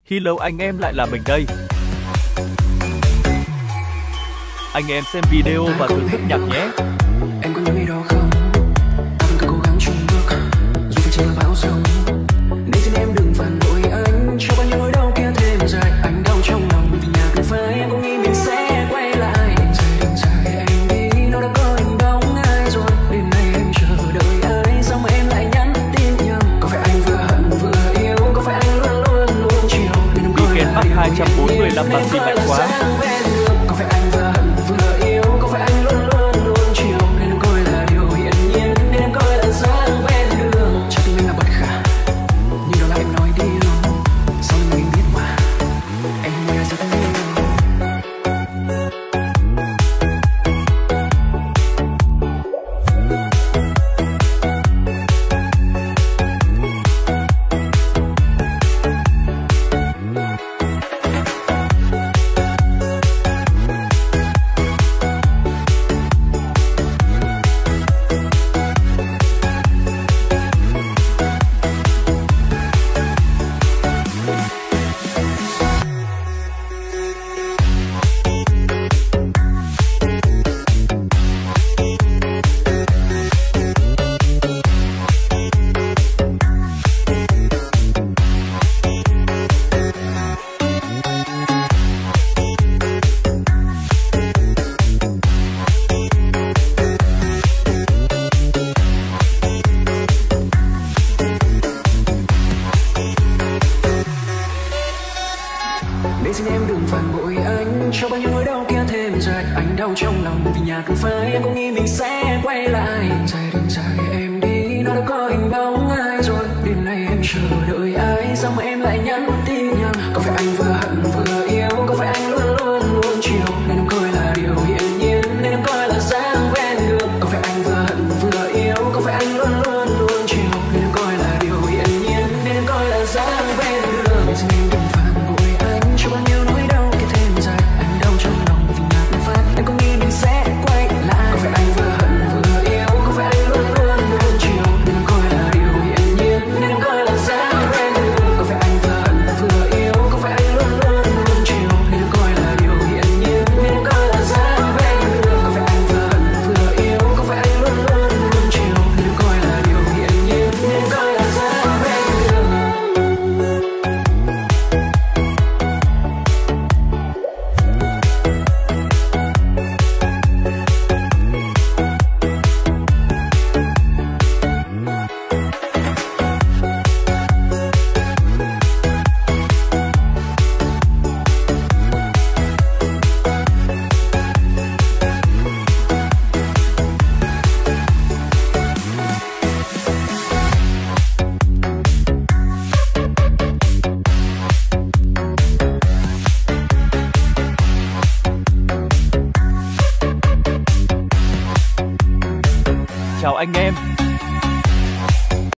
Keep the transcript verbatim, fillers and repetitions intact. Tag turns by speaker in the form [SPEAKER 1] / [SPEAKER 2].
[SPEAKER 1] Hello anh em, lại là mình đây. Anh em xem video và thưởng thức nhạc nhé.
[SPEAKER 2] Em có nhớ đi đó không? Ta vẫn cứ cố gắng chung bước, dù phải chịu bão giông. Nên xin em đừng phản bội anh, cho bao nhiêu nỗi đau kia thêm dài. Anh đau trong lòng vì nhà cứ phải em cũng nghĩ mình sẽ quay lại. Đừng rời, đừng rời em đi, nó đã có hình bóng ai rồi. Đêm nay em chờ đợi ai, sao mà em lại nhắn tin nhầm? Có phải anh vừa hận vừa yêu, có phải anh luôn luôn luôn chiều? Nên em coi là điều
[SPEAKER 1] hai trăm bốn mươi lăm bác sĩ mạnh quá.
[SPEAKER 2] Có phải anh vừa hận vừa yêu, có phải anh luôn luôn luôn chiều? Nên em coi là điều hiển nhiên, nên em coi là dáng ven đường. Chắc mình là bất khả, nhưng đó là em nói đi luôn. Sao mình biết mà em nghe rất nhiều. Nên xin em đừng phản bội anh, cho bao nhiêu nỗi đau kia thêm dài. Anh đau trong lòng vì nhà cứ phải em cũng nghĩ mình sẽ quay lại. Đừng rời, đừng rời em đi, nó đã có hình bóng ai rồi. Đêm nay em chờ đợi ai, sao mà em lại nhắn tin nhầm? Có phải anh vừa hận vừa yêu, có phải anh luôn luôn luôn chiều? Nên em coi là điều hiển nhiên, nên em coi là dáng ven đường. Có phải anh vừa hận vừa yêu, có phải anh luôn luôn luôn chiều? Nên em coi là điều hiển nhiên, nên em coi là dáng ven đường. Nên xin em đừng phản bội anh, cho bao nhiêu nỗi đau kia thêm dài. Anh đau trong lòng vì nhạc nó phát, em cũng nghĩ mình sẽ quay lại. Có phải anh vừa hận vừa yêu, có phải anh luôn luôn luôn chiều? Nên em coi là điều hiển nhiên, nên em coi là dáng ven đường. Có phải anh vừa hận vừa yêu, có phải anh luôn luôn luôn chiều? Nên em coi là điều hiển nhiên, nên em coi là dáng ven đường. Có phải anh vừa hận vừa yêu, có phải anh luôn luôn luôn chiều? Nên em coi là điều hiển nhiên, nên em coi là dáng ven đường.
[SPEAKER 1] Chào anh em.